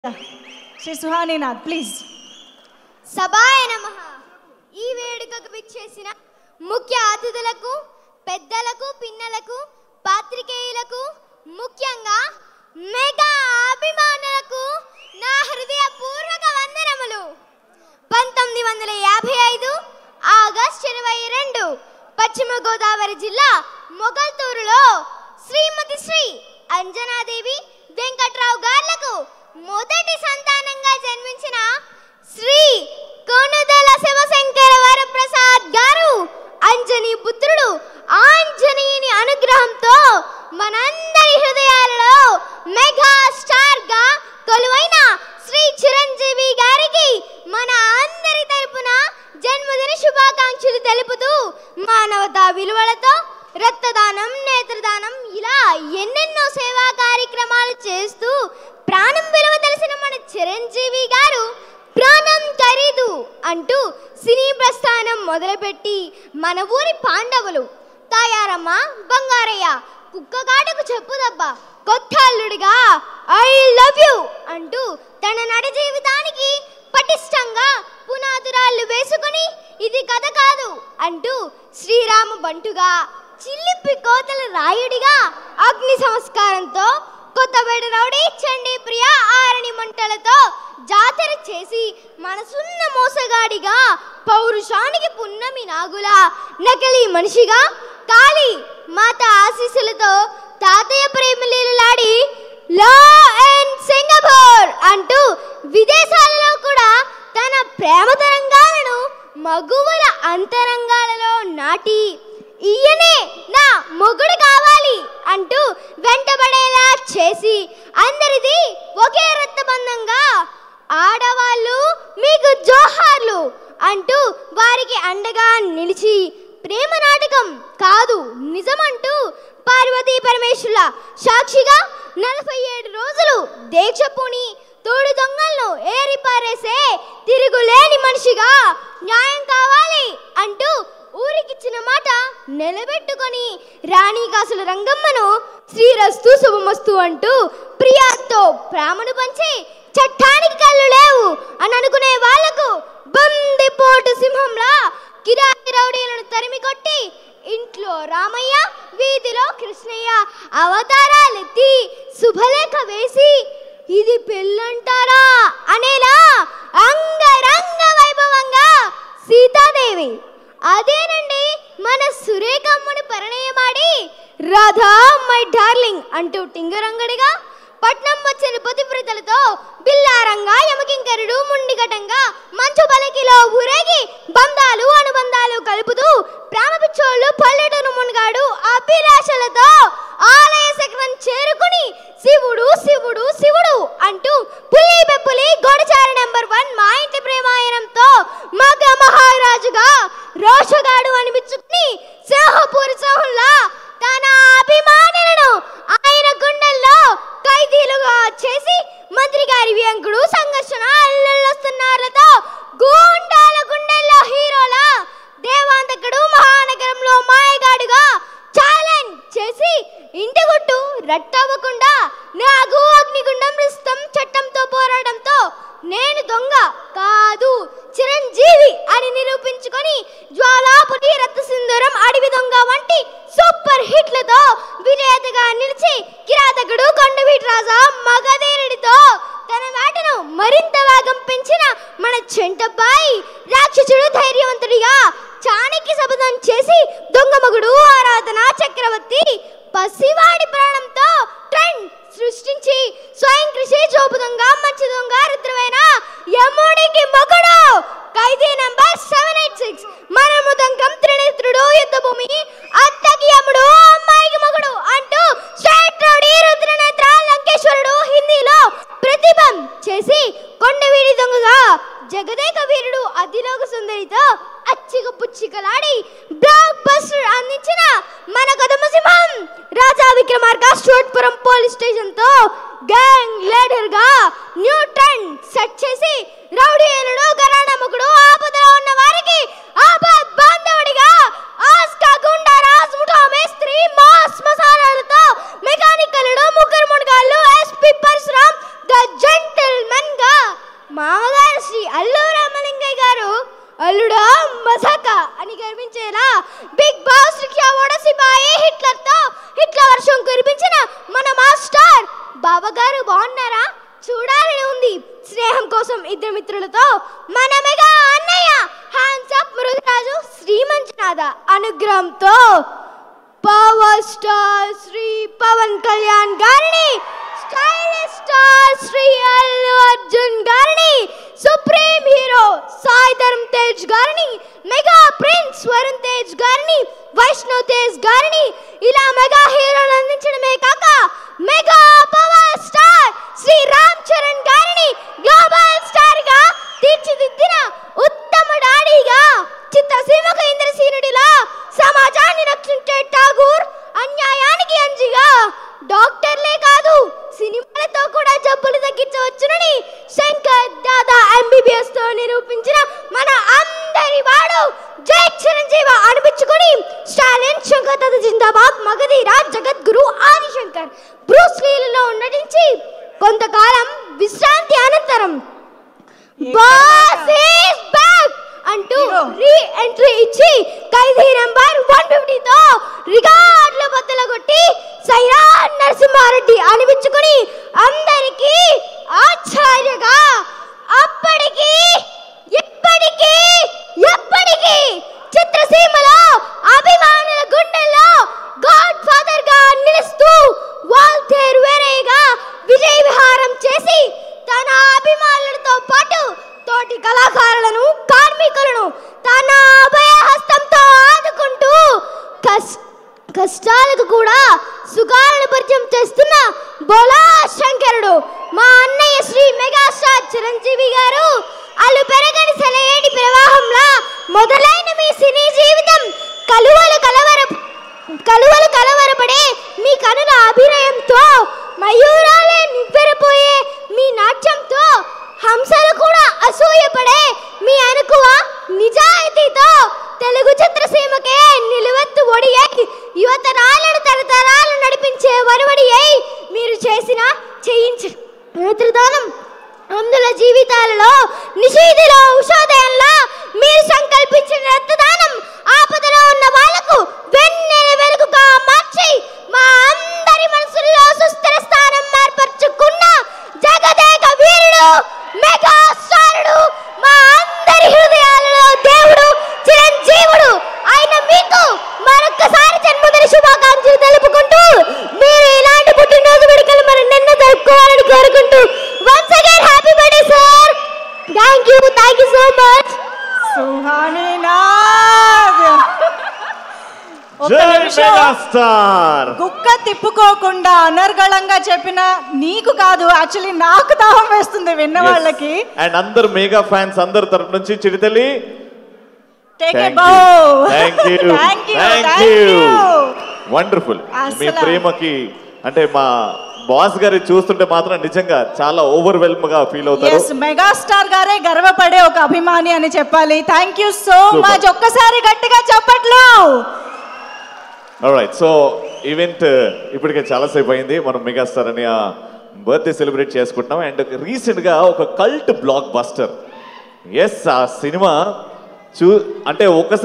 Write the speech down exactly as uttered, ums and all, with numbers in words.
Shri సుహానీనాథ్ please. సభాయ నమః. ఈ వేడుకకు విచ్చేసిన ముఖ్య అతిథులకు, పెద్దలకు, పిన్నలకు, పాత్రికేయులకు, ముఖ్యంగా మెగా అభిమానులకు నా హృదయపూర్వక వందనములు. పంతొమ్మిది వందల యాభై ఐదు ఆగస్టు ఇరవై రెండు పశ్చిమ గోదావరి జిల్లా మొగల్తూరులో శ్రీమతి శ్రీ అంజనాదేవి వెంకట్రావు గార్లకు మొదటి సంతానంగా జన్మించిన శ్రీ కొనుదెల శివశంకర వరప్రసాద్ గారు అంజనీ పుత్రుడు ఆంజనేయుని అనుగ్రహంతో మనందరి హృదయాలలో మెగా స్టార్ గా కొలువైన శ్రీ చిరంజీవి గారికి మన అందరి తరపున జన్మదిన శుభాకాంక్షలు తెలుపుతూ మానవతా విలువలతో రక్తదానం, నేత్రదానం ఇలా ఎన్నెన్నో సేవా కార్యక్రమాలు చేస్తూ ప్రాణం విలువ తెలిసిన మన చిరంజీవి గారు ప్రాణం ఖరీదు అంటూ సినీ ప్రస్థానం మొదలుపెట్టి మన ఊరి పాండవులు తాయారమ్మ, బంగారయ్య, కుక్కగాటకు చెప్పుదబ్బా, కొత్త అల్లుడిగా ఐ లవ్ యూ అంటూ తన నడ జీవితానికి పటిష్టంగా పునాదురాళ్ళు వేసుకుని ఇది కథ కాదు అంటూ శ్రీరామ బంటుగా, చిల్లిపి కోతల రాయుడిగా, అగ్ని సంస్కారంతో, కొత్తపేట రౌడీ చండీ ప్రియ ఆరణి మంటలతో జాతర చేసి మనసున్న మోసగాడిగా, పౌరుషానికి పున్నమి నాగులా, నకిలీ మనిషిగా, కాళీ మాత ఆశీస్సులతో తాతయ్య ప్రేమలీలాడి లా అండ్ సింగపూర్ అంటూ విదేశాలలో కూడా తన ప్రేమ తరంగాలను మగువల అంతరంగాలలో నాటి ఈయనే నా మొగుడు కావాలి అంటూ వెంటబడేలా చేసి అందరిది ఒకే రక్తబంధంగా ఆడవాళ్ళు మీకు జోహార్లు అంటూ వారికి అండగా నిలిచి ప్రేమ నాటకం కాదు నిజమంటూ పార్వతీ పరమేశ్వరుల సాక్షిగా నలభై ఏడు రోజులు దీక్ష పూని తోడు దొంగలను ఏరిపారేసే తిరుగులేని మనిషిగా న్యాయం కావాలి అంటూ ఊరికిచ్చిన మాట నిలబెట్టుకొని రాణి కాసుల రంగమ్మను శ్రీరస్తు శుభమస్తు అంటూ ప్రియాతో ప్రేమను పంచి చట్టానికి కళ్ళు లేవు అని అనుకునే వాళ్లకు బందిపోటు సింహంలా కిరాయి రౌడీలను తరిమి కొట్టి ఇంట్లో రామయ్య, వీధిలో కృష్ణయ్య అవతారాలెత్తి శుభలేఖ వేసి ఇది పెళ్ళంటారా అనేలా అంగరంగ వైభవంగా సీతాదేవి అదేనండి మన సురేఖమ్మను పరిణయమాడి రాధా మై డార్లింగ్ అంటూ టింగరంగడిగా పట్నం వచ్చిన పతివ్రతలతో బిల్లారంగా యమకింకరుడు ముండిగటంగా మంచు బలకిలో ఊరేగి బంధాలు అనుబంధాలు కలుపుతూ ప్రేమ పిచ్చోళ్ళు పల్లెటూరు మునగాడు అభిలాషలతో ఆలయ శిఖరం చేరుకుని శివుడు శివుడు శివుడు అంటూ పులి బెప్పులి గోడచారి నెంబర్ వన్ మా ఇంటి ప్రేమాయణంతో మగ మహారాజుగా రోషగాడు అనిపించుకుని సింహపూరి సింహంలా తన అభిమానులను ఆయన గుండెల్లో ఖైదీలుగా చేసి మంత్రి గారి వ్యంకుడు సంఘర్షణ అల్లొస్తున్నారులతో గూండాల గుండెల్లో హీరోలా దేవాంతకుడు మహానగరంలో మాయగాడుగా ఛాలెంజ్ చేసి ఇంటి గుట్టు రట్టవ్వకుండా నాకు అగ్నిగుండం ఇష్టం చట్టంతో పోరాటంతో నేను దొంగ కాదు చిరంజీవి అని నిరూపించుకొని జ్వాలాపురి రక్త సింధూరం అడవి దొంగ వంటి సూపర్ హిట్లతో విజేతగా నిలిచి కిరాతకుడు కొండవీటి రాజా మగధీరుడితో తన వేటను మరింత వేగం పెంచిన మన చెంటబ్బాయి రాక్షసుడు ధైర్యవంతుడిగా చాణక్య శపథం చేసి దొంగ మగుడు ఆరాధన చక్రవర్తి పసివాడి ప్రాణంతో ట్రెండ్ సృష్టించి స్వయం కృషి చూపుదొంగ మంచి దొంగ రుద్రమైన యముడికి మొగుడు Khaidi number seven eight six మన ముదంగం త్రినేత్రుడు యుద్ధభూమి అత్తకి యముడు అమ్మాయికి మొగుడు అంటూ స్ట్రైట్ రౌడీ రుద్రనేత్ర లంకేశ్వరుడు హిందీలో ప్రతిభం చేసి కొండవీడి దొంగగా జగదేక వీరుడు అతిలోక సుందరితో అచ్చిక పుచ్చికలాడి బ్లాక్ బస్టర్ అందించిన మన కదమ సింహం రాజా విక్రమార్క స్టోట్పురం పోలీస్ స్టేషన్ తో గ్యాంగ్ లీడర్ గా న్యూ ట్రెండ్ సెట్ చేసి రౌడీయులుడు గరాణముకుడు ఆపదలో ఉన్న వారికి ఆపద్ బాంధవుడిగా ఆస్కా గుండా రాజ్ ముఠా మేస్త్రి మాస్ మసాలాలతో మెకానికలుడు ముగ్గురు మునగాళ్ళు SP Parasuram the gentleman Alluda Majaka అని గర్వించేలా బిగ్ బాస్ రిక్షా ఓడసిపాయే హిట్లర్తో హిట్ల వర్షం కురిపించిన మన మాస్టర్ బావగారు బాగున్నారా? చూడాలని ఉంది. స్నేహం కోసం ఇద్దరు మిత్రులతో మన మెగా అన్నయ్య హ్యాండ్స్ అప్ మృగరాజు శ్రీ మంజునాథ అనుగ్రహంతో పవర్ స్టార్ శ్రీ పవన్ కళ్యాణ్ గారిని, స్టైలిష్ స్టార్ శ్రీ అల్లు అర్జున్ గారిని, సుప్రీం హీరో సాయి ధరమ్ తేజ్ గారిని, మెగా ప్రిన్స్ వరుణ్ తేజ్ గారిని, వైష్ణవ్ తేజ్ గారిని ఇలా మెగా హీరోలు అందించడమే కాక mega power star Sri Ram Charan గారిని గ్లోబల్ స్టార్ గా తీర్చిదిద్దిన ఉత్తమ డాడీగా, చిత్రసీమకు ఇంద్రసీనుడిలా సమాజాన్ని రక్షించే ఠాగూర్, అన్యాయానికి అంజిగా, డాక్టర్లే కాదు సినిమాలతో కూడా జబ్బులు తగ్గించవచ్చునని శంకర్ దాదా ఎంబీబీఎస్ తో నిరూపించిన మన అందరి వాడు జై చిరంజీవి అనిపించుకొని స్టాలిన్ శంకర్ దాదా జిందాబాద్, మగధీర, జగద్గురు ఆదిశంకర్ బ్రూస్ లీలలో నటించి కొంతకాలం విశ్రాంతి అనంతరం బాస్ ఈస్ బ్యాక్ అంటూ రీ ఎంట్రీ ఇచ్చి ఖైదీ నంబర్ వన్ ఫిఫ్టీతో రికార్డుల బద్దలు కొట్టి సైరా నరసింహారెడ్డి అనిపించుకుని అందరికీ ఆచార్యగా అప్పటికి ఇప్పటికీ ఎప్పటికీ చిత్రసీమలో అభిమానుల గుండెల్లో గాడ్ ఫాదర్ గా నిలుస్తూ వాల్తేర్ వేరేగా విజయ విహారం చేసి తన అభిమానులతో పాటు తోటి కళాకారులను, కార్మికులను తన అభయహస్తంతో ఆదుకుంటూ కష్టాలకు కూడా సుఖాలను పరిచయం చేస్తున్న బోలా శంకరుడు మా అన్నయ్య శ్రీ మెగాస్టార్ చిరంజీవి గారు. అల్లు పెరగని సెలయేటి ప్రవాహంలా మొదలైన మీ సినీ జీవితం కలువలు కలవర కలువలు కలవరపడే మీ కనుల అభినయంతో, మయూరాలే నివ్వెరపోయే మీ నాట్యంతో, హంసలు కూడా అసూయపడే మీ అనుకువ నిజాయితీతో తెలుగు చిత్రసీమకే నిలువెత్తు ఒడియై యువతరాలను తరతరాలు నడిపించే వరవడి అయి మీరు చేసిన చేయించ నేత్రదానం అందుల జీవితాలలో నిషీదిలో ఉషోదయంలా మీరు సంకల్పించిన రక్తదానం ఆపదలో ఉన్న వాళ్లకు వెన్నెల వెలుగుగా మార్చి మా అందరి మనసుల్లో సుస్థిర స్థానం ఏర్పరచుకున్న జగదేక వీరుడు మెగా స్టారుడు మా అందరి హృదయాలలో దేవుడు చిరంజీవుడు ఆయన మీకు మరొక్కసారి జన్మదిన శుభాకాంక్షలు తెలుపుకుంటూ మీరు ఇలాంటి పుట్టినరోజు వేడుకలు మరి నిన్న జరుపుకోవాలని కోరుకుంటూ once again happy birthday sir. Thank you thank you so much. కుక్క తిప్పుకోకుండా అనర్గళంగా చెప్పిన నీకు కాదు, యాక్చువల్లీ నాకు దాహం వేస్తుంది విన్న వాళ్ళకి. అండ్ అందరు మెగా ఫ్యాన్స్ అందరి తరపు నుంచి చిడితల్లి వండర్ఫుల్. మీ ప్రేమకి అంటే మా బాస్ గారి చూస్తుంటే మాత్రం నిజంగా చాలా ఓవర్వెల్మ్ గా ఫీల్ అవుతారు. మెగాస్టార్ గారే గర్వపడే ఒక అభిమాని అని చెప్పాలి. Thank you so much. ఒక్కసారి గట్టిగా చెప్పట్లు. ఆల్రైట్, సో ఈవెంట్ ఇప్పటికే చాలాసేపు అయింది. మనం మెగాస్టార్ అని ఆ బర్త్డే సెలబ్రేట్ చేసుకుంటున్నాం. అండ్ రీసెంట్గా ఒక కల్ట్ బ్లాక్ బస్టర్, ఎస్ ఆ సినిమా చూ అంటే ఒకసారి